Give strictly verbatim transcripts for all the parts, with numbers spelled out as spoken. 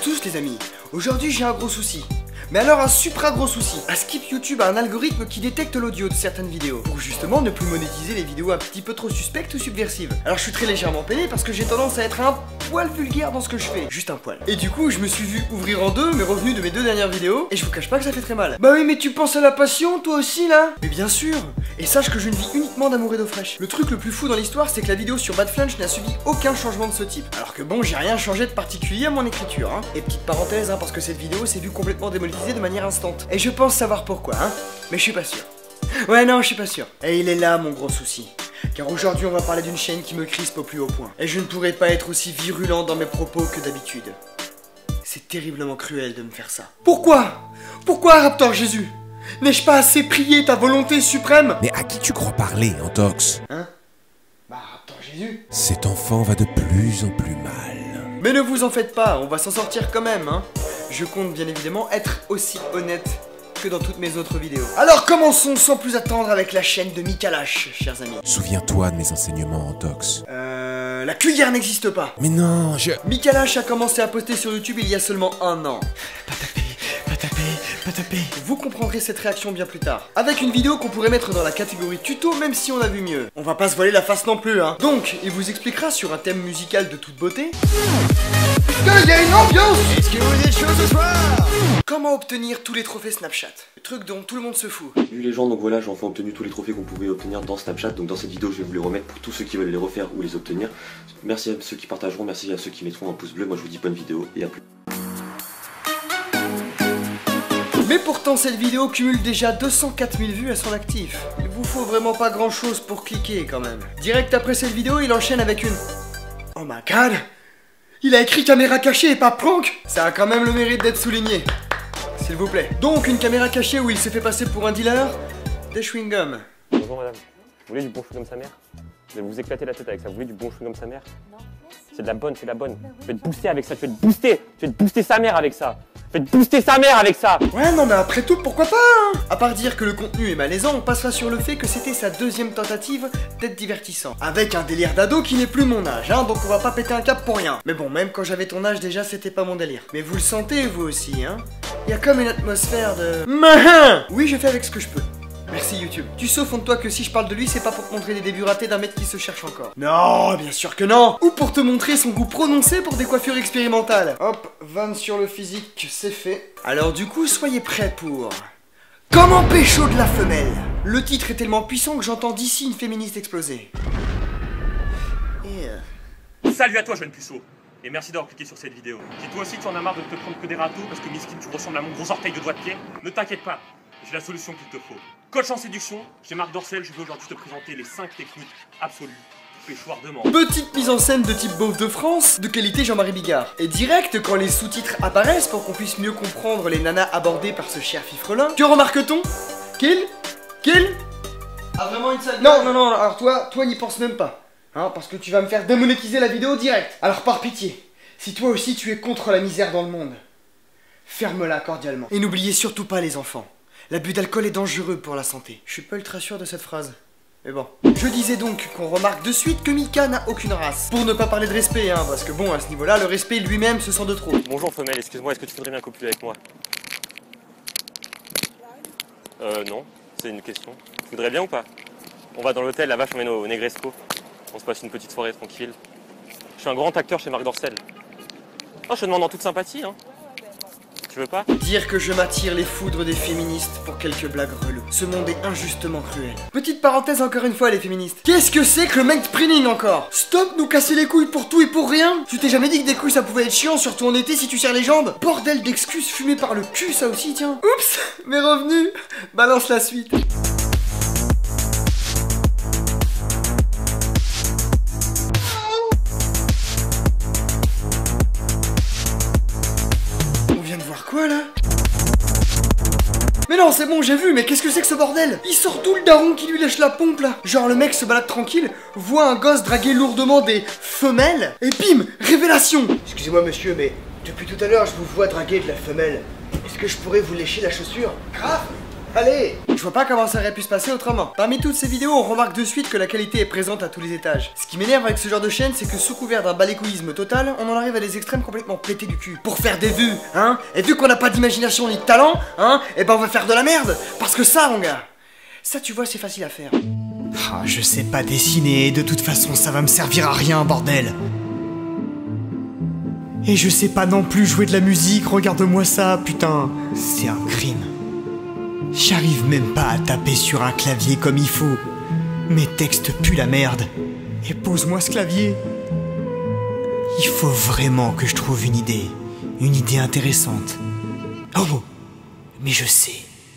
tous les amis, aujourd'hui j'ai un gros souci. Mais alors un supra gros souci. À Skip YouTube a un algorithme qui détecte l'audio de certaines vidéos pour justement ne plus monétiser les vidéos un petit peu trop suspectes ou subversives. Alors je suis très légèrement peiné parce que j'ai tendance à être un poil vulgaire dans ce que je fais. Juste un poil. Et du coup je me suis vu ouvrir en deux mes revenus de mes deux dernières vidéos et je vous cache pas que ça fait très mal. Bah oui mais tu penses à la passion toi aussi là? Mais bien sûr. Et sache que je ne vis uniquement d'amour et d'eau fraîche. Le truc le plus fou dans l'histoire c'est que la vidéo sur Bad Flunch n'a subi aucun changement de ce type. Alors que bon j'ai rien changé de particulier à mon écriture hein. Et petite parenthèse hein, parce que cette vidéo s'est vue complètement démonétisée de manière instante. Et je pense savoir pourquoi, hein. Mais je suis pas sûr. Ouais, non, je suis pas sûr. Et il est là, mon gros souci. Car aujourd'hui, on va parler d'une chaîne qui me crispe au plus haut point. Et je ne pourrais pas être aussi virulent dans mes propos que d'habitude. C'est terriblement cruel de me faire ça. Pourquoi? Pourquoi, Raptor Jésus? N'ai-je pas assez prié ta volonté suprême? Mais à qui tu crois parler, Antox? Hein? Bah, Raptor Jésus. Cet enfant va de plus en plus mal. Mais ne vous en faites pas, on va s'en sortir quand même, hein. Je compte bien évidemment être aussi honnête que dans toutes mes autres vidéos. Alors commençons sans plus attendre avec la chaîne de Mikalash, chers amis. Souviens-toi de mes enseignements, Antox. Euh... La cuillère n'existe pas. Mais non, je... Mikalash a commencé à poster sur YouTube il y a seulement un an. Pas taper, pas taper, pas taper. Vous comprendrez cette réaction bien plus tard. Avec une vidéo qu'on pourrait mettre dans la catégorie tuto même si on a vu mieux. On va pas se voiler la face non plus, hein. Donc, il vous expliquera sur un thème musical de toute beauté... Il y a une ambiance. Est-ce que vous êtes chaud ce soir? Comment obtenir tous les trophées Snapchat? Le truc dont tout le monde se fout. Salut les gens, donc voilà, j'ai enfin obtenu tous les trophées qu'on pouvait obtenir dans Snapchat. Donc dans cette vidéo, je vais vous les remettre pour tous ceux qui veulent les refaire ou les obtenir. Merci à ceux qui partageront, merci à ceux qui mettront un pouce bleu. Moi je vous dis bonne vidéo et à plus. Mais pourtant cette vidéo cumule déjà deux cent quatre mille vues à son actif. Il vous faut vraiment pas grand chose pour cliquer quand même. Direct après cette vidéo, il enchaîne avec une... Oh my god! Il a écrit caméra cachée et pas prank. Ça a quand même le mérite d'être souligné. S'il vous plaît. Donc une caméra cachée où il s'est fait passer pour un dealer de chewing-gum. Bonjour madame, vous voulez du bon chewing-gum sa mère? Vous allez vous éclater la tête avec ça, vous voulez du bon chewing-gum sa mère? Non. C'est de la bonne, c'est de la bonne. Tu vas te booster avec ça, tu vas te booster. Tu vas te booster sa mère avec ça. Tu vas te booster sa mère avec ça. Ouais non mais après tout pourquoi pas hein. À part dire que le contenu est malaisant, on passera sur le fait que c'était sa deuxième tentative d'être divertissant. Avec un délire d'ado qui n'est plus mon âge hein, donc on va pas péter un cap pour rien. Mais bon, même quand j'avais ton âge déjà c'était pas mon délire. Mais vous le sentez vous aussi hein. Il y a comme une atmosphère de... Mahin. Oui je fais avec ce que je peux. Merci YouTube. Tu sais au fond de toi que si je parle de lui, c'est pas pour te montrer les débuts ratés d'un mec qui se cherche encore. Non, bien sûr que non. Ou pour te montrer son goût prononcé pour des coiffures expérimentales. Hop, vanne sur le physique, c'est fait. Alors du coup, soyez prêts pour... Comment pécho de la femelle? Le titre est tellement puissant que j'entends d'ici une féministe exploser. Et... Euh... Salut à toi jeune puceau. Et merci d'avoir cliqué sur cette vidéo. Si toi aussi tu en as marre de te prendre que des râteaux parce que miskin tu ressembles à mon gros orteil de doigt de pied, ne t'inquiète pas, j'ai la solution qu'il te faut. Coach en séduction, chez Marc Dorcel, je vais aujourd'hui te présenter les cinq techniques absolues du péchoir de mort. Petite mise en scène de type Beauf de France, de qualité Jean-Marie Bigard. Et direct quand les sous-titres apparaissent pour qu'on puisse mieux comprendre les nanas abordées par ce cher fifrelin, que remarque-t-on? Kill? Kill? Ah vraiment une sale... Non, non, non, alors toi, toi n'y pense même pas. Hein, parce que tu vas me faire démonétiser la vidéo direct. Alors par pitié, si toi aussi tu es contre la misère dans le monde, ferme-la cordialement. Et n'oubliez surtout pas les enfants. L'abus d'alcool est dangereux pour la santé. Je suis pas ultra sûr de cette phrase. Mais bon. Je disais donc qu'on remarque de suite que Mika n'a aucune race. Pour ne pas parler de respect, hein, parce que bon, à ce niveau-là, le respect lui-même se sent de trop. Bonjour femelle, excuse-moi, est-ce que tu voudrais bien copuler avec moi? Euh, non, c'est une question. Tu voudrais bien ou pas? On va dans l'hôtel, la vache, on mène au Negresco. On se passe une petite soirée tranquille. Je suis un grand acteur chez Marc Dorcel. Oh, je te demande en toute sympathie, hein. Tu veux pas? Dire que je m'attire les foudres des féministes pour quelques blagues reloues. Ce monde est injustement cruel. Petite parenthèse encore une fois les féministes. Qu'est-ce que c'est que le mansplaining encore? Stop nous casser les couilles pour tout et pour rien. Tu t'es jamais dit que des couilles ça pouvait être chiant, surtout en été si tu serres les jambes? Bordel d'excuses fumées par le cul ça aussi tiens. Oups, mes revenus. Balance la suite. Quoi là? Mais non c'est bon j'ai vu mais qu'est-ce que c'est que ce bordel? Il sort d'où le daron qui lui lèche la pompe là? Genre le mec se balade tranquille, voit un gosse draguer lourdement des femelles et bim, révélation. Excusez-moi monsieur mais depuis tout à l'heure je vous vois draguer de la femelle. Est-ce que je pourrais vous lécher la chaussure? Grave. Allez, je vois pas comment ça aurait pu se passer autrement. Parmi toutes ces vidéos, on remarque de suite que la qualité est présente à tous les étages. Ce qui m'énerve avec ce genre de chaîne, c'est que sous couvert d'un balécoïsme total, on en arrive à des extrêmes complètement pétés du cul. Pour faire des vues, hein. Et vu qu'on n'a pas d'imagination ni de talent, hein, et ben on va faire de la merde. Parce que ça, mon gars, ça tu vois, c'est facile à faire. Ah, je sais pas dessiner, de toute façon ça va me servir à rien, bordel. Et je sais pas non plus jouer de la musique, regarde-moi ça, putain. C'est un crime. J'arrive même pas à taper sur un clavier comme il faut. Mes textes puent la merde. Et pose-moi ce clavier. Il faut vraiment que je trouve une idée. Une idée intéressante. Oh, mais je sais.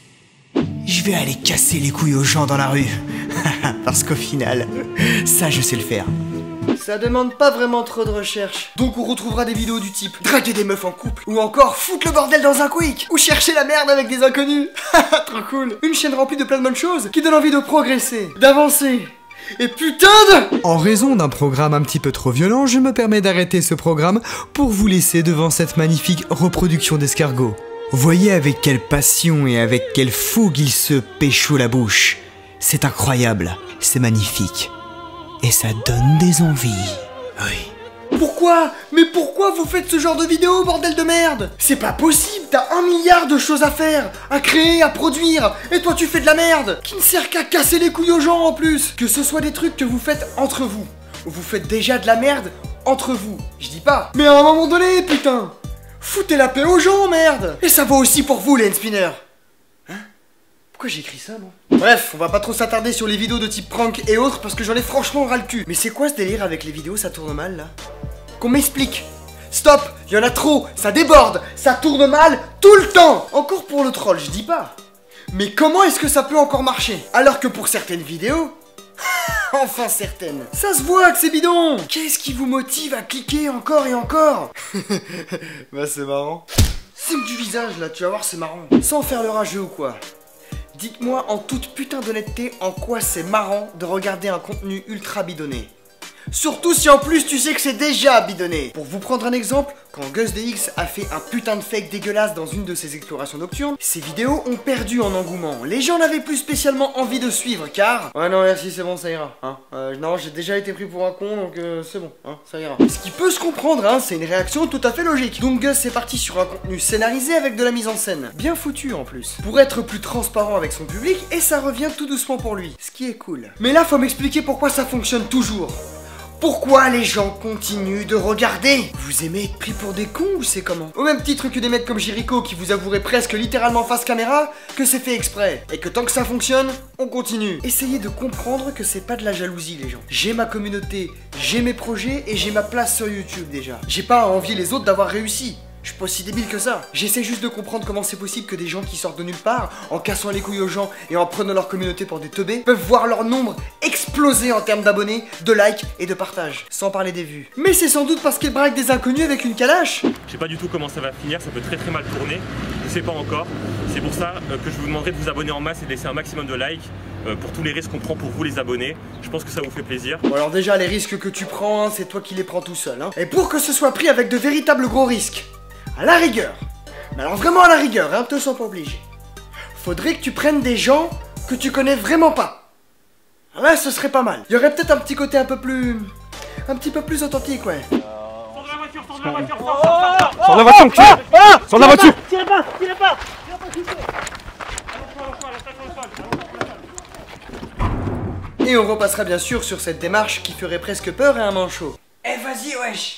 Je vais aller casser les couilles aux gens dans la rue. Parce qu'au final, ça je sais le faire. Ça demande pas vraiment trop de recherche. Donc on retrouvera des vidéos du type draguer des meufs en couple, ou encore foutre le bordel dans un quick, ou chercher la merde avec des inconnus. Trop cool. Une chaîne remplie de plein de bonnes choses qui donne envie de progresser, d'avancer. Et putain de... En raison d'un programme un petit peu trop violent, je me permets d'arrêter ce programme pour vous laisser devant cette magnifique reproduction d'escargot. Voyez avec quelle passion et avec quelle fougue il se pécho la bouche. C'est incroyable, c'est magnifique. Et ça donne des envies. Oui. Pourquoi? Mais pourquoi vous faites ce genre de vidéo, bordel de merde? C'est pas possible, t'as un milliard de choses à faire, à créer, à produire, et toi tu fais de la merde, qui ne sert qu'à casser les couilles aux gens en plus. Que ce soit des trucs que vous faites entre vous, ou vous faites déjà de la merde entre vous, je dis pas. Mais à un moment donné, putain, foutez la paix aux gens, merde. Et ça vaut aussi pour vous, les Spinner. Hein? Pourquoi j'ai écrit ça, moi? Bref, on va pas trop s'attarder sur les vidéos de type prank et autres, parce que j'en ai franchement ras le cul. Mais c'est quoi ce délire avec les vidéos, ça tourne mal, là? Qu'on m'explique. Stop, il y en a trop, ça déborde, ça tourne mal tout le temps. Encore pour le troll, je dis pas. Mais comment est-ce que ça peut encore marcher? Alors que pour certaines vidéos... Enfin certaines. Ça se voit que c'est bidon. Qu'est-ce qui vous motive à cliquer encore et encore? Bah c'est marrant. Signe du visage là, tu vas voir c'est marrant. Sans faire le rageux ou quoi. Dites-moi en toute putain d'honnêteté en quoi c'est marrant de regarder un contenu ultra bidonné. Surtout si en plus tu sais que c'est déjà bidonné. Pour vous prendre un exemple, quand GusDX a fait un putain de fake dégueulasse dans une de ses explorations nocturnes, ses vidéos ont perdu en engouement. Les gens n'avaient plus spécialement envie de suivre car... Ouais non merci c'est bon ça ira. Hein. Euh, non j'ai déjà été pris pour un con donc euh, c'est bon, hein, ça ira. Ce qui peut se comprendre hein, c'est une réaction tout à fait logique. Donc Gus est parti sur un contenu scénarisé avec de la mise en scène. Bien foutu en plus. Pour être plus transparent avec son public et ça revient tout doucement pour lui. Ce qui est cool. Mais là faut m'expliquer pourquoi ça fonctionne toujours. Pourquoi les gens continuent de regarder? Vous aimez être pris pour des cons ou c'est comment? Au même titre que des mecs comme Jericho qui vous avoueraient presque littéralement face caméra que c'est fait exprès. Et que tant que ça fonctionne, on continue. Essayez de comprendre que c'est pas de la jalousie les gens. J'ai ma communauté, j'ai mes projets et j'ai ma place sur YouTube déjà. J'ai pas à envier les autres d'avoir réussi. Je suis pas aussi débile que ça. J'essaie juste de comprendre comment c'est possible que des gens qui sortent de nulle part, en cassant les couilles aux gens et en prenant leur communauté pour des teubés, peuvent voir leur nombre exploser en termes d'abonnés, de likes et de partages. Sans parler des vues. Mais c'est sans doute parce qu'ils braquent des inconnus avec une calache. Je sais pas du tout comment ça va finir, ça peut très très mal tourner. Je sais pas encore. C'est pour ça euh, que je vous demanderai de vous abonner en masse et de laisser un maximum de likes euh, pour tous les risques qu'on prend pour vous les abonnés. Je pense que ça vous fait plaisir. Bon alors déjà les risques que tu prends, hein, c'est toi qui les prends tout seul. Hein. Et pour que ce soit pris avec de véritables gros risques. À la rigueur, mais alors vraiment à la rigueur, hein, te sens pas obligé. Faudrait que tu prennes des gens que tu connais vraiment pas. Là, ce serait pas mal. Il y aurait peut-être un petit côté un peu plus... Un petit peu plus authentique, ouais. Sors de la voiture, sors de la voiture, sors, sors, sors, Sors de la voiture, enculé. Sors de la voiture. Tirez pas, tirez pas. Et on repassera bien sûr sur cette démarche qui ferait presque peur à un manchot. Eh vas-y, wesh.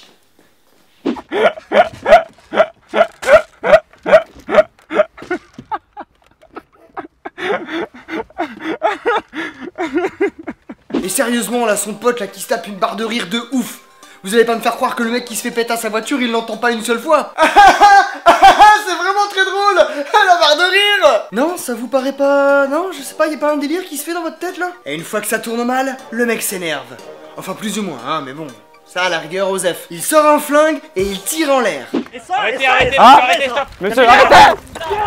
Et sérieusement là, son pote là qui se tape une barre de rire de ouf. Vous allez pas me faire croire que le mec qui se fait péter à sa voiture, il l'entend pas une seule fois. C'est vraiment très drôle. La barre de rire. Non, ça vous paraît pas... Non, je sais pas, y a pas un délire qui se fait dans votre tête là? Et une fois que ça tourne mal, le mec s'énerve. Enfin plus ou moins, hein, mais bon... Ça, à la rigueur, Osef. Il sort un flingue et il tire en l'air. Arrêtez, arrêtez, Ah arrêtez, stop. Monsieur, arrêtez.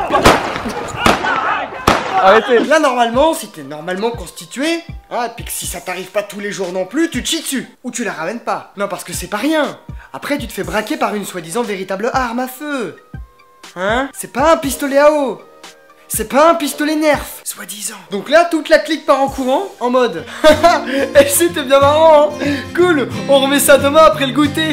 Arrêtez. Là, normalement, si t'es normalement constitué, hein, et puis que si ça t'arrive pas tous les jours non plus, tu te chies dessus. Ou tu la ramènes pas. Non, parce que c'est pas rien. Après, tu te fais braquer par une soi-disant véritable arme à feu. Hein? C'est pas un pistolet à eau. C'est pas un pistolet Nerf, soi-disant. Donc là, toute la clique part en courant, en mode haha, et c'était bien marrant, hein. Cool, on remet ça demain après le goûter.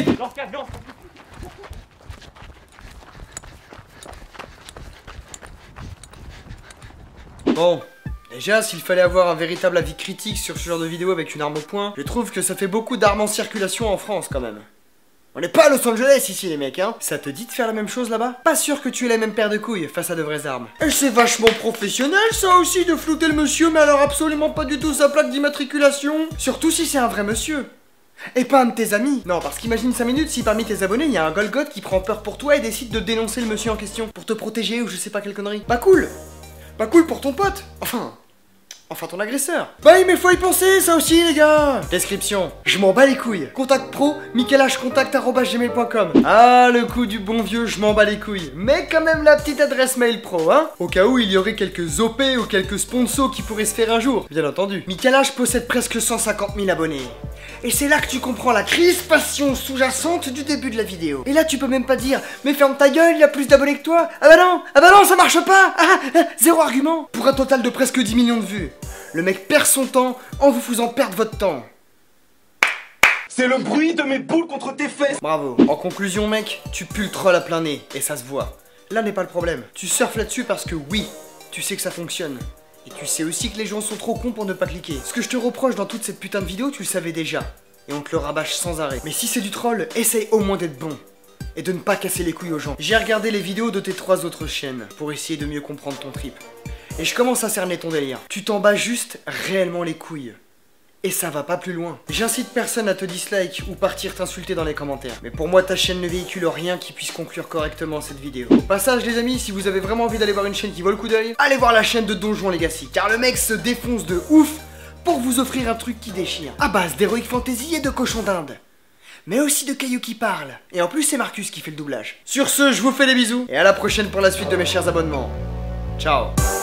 Bon, déjà, s'il fallait avoir un véritable avis critique sur ce genre de vidéo avec une arme au poing, je trouve que ça fait beaucoup d'armes en circulation en France quand même. On n'est pas à Los Angeles ici les mecs, hein. Ça te dit de faire la même chose là-bas? Pas sûr que tu aies la même paire de couilles face à de vraies armes. Et c'est vachement professionnel ça aussi de flouter le monsieur, mais alors absolument pas du tout sa plaque d'immatriculation. Surtout si c'est un vrai monsieur. Et pas un de tes amis. Non, parce qu'imagine cinq minutes si parmi tes abonnés, il y a un Golgoth qui prend peur pour toi et décide de dénoncer le monsieur en question. Pour te protéger ou je sais pas quelle connerie. Pas cool. Pas cool pour ton pote. Enfin... Enfin ton agresseur. Bah mais faut y penser ça aussi les gars. Description. Je m'en bats les couilles. Contact pro, michelhcontact arobase gmail point com. Ah le coup du bon vieux je m'en bats les couilles. Mais quand même la petite adresse mail pro hein. Au cas où il y aurait quelques O P ou quelques sponsors qui pourraient se faire un jour. Bien entendu. Michelh possède presque cent cinquante mille abonnés. Et c'est là que tu comprends la crispation sous-jacente du début de la vidéo. Et là tu peux même pas dire mais ferme ta gueule, il y a plus d'abonnés que toi. Ah bah non, ah bah non ça marche pas. Ah, ah, zéro argument. Pour un total de presque dix millions de vues. Le mec perd son temps en vous faisant perdre votre temps. C'est le bruit de mes boules contre tes fesses. Bravo. En conclusion mec, tu pues le troll à plein nez et ça se voit. Là n'est pas le problème. Tu surfes là-dessus parce que oui, tu sais que ça fonctionne. Et tu sais aussi que les gens sont trop cons pour ne pas cliquer. Ce que je te reproche dans toute cette putain de vidéo, tu le savais déjà. Et on te le rabâche sans arrêt. Mais si c'est du troll, essaye au moins d'être bon. Et de ne pas casser les couilles aux gens. J'ai regardé les vidéos de tes trois autres chaînes pour essayer de mieux comprendre ton trip. Et je commence à cerner ton délire. Tu t'en bats juste réellement les couilles. Et ça va pas plus loin. J'incite personne à te dislike ou partir t'insulter dans les commentaires. Mais pour moi ta chaîne ne véhicule rien qui puisse conclure correctement cette vidéo. Au passage les amis, si vous avez vraiment envie d'aller voir une chaîne qui vaut le coup d'œil, allez voir la chaîne de Donjon Legacy. Car le mec se défonce de ouf pour vous offrir un truc qui déchire. À base d'Heroic Fantasy et de cochon d'Inde. Mais aussi de cailloux qui parlent. Et en plus c'est Marcus qui fait le doublage. Sur ce, je vous fais des bisous. Et à la prochaine pour la suite de mes chers abonnements. Ciao.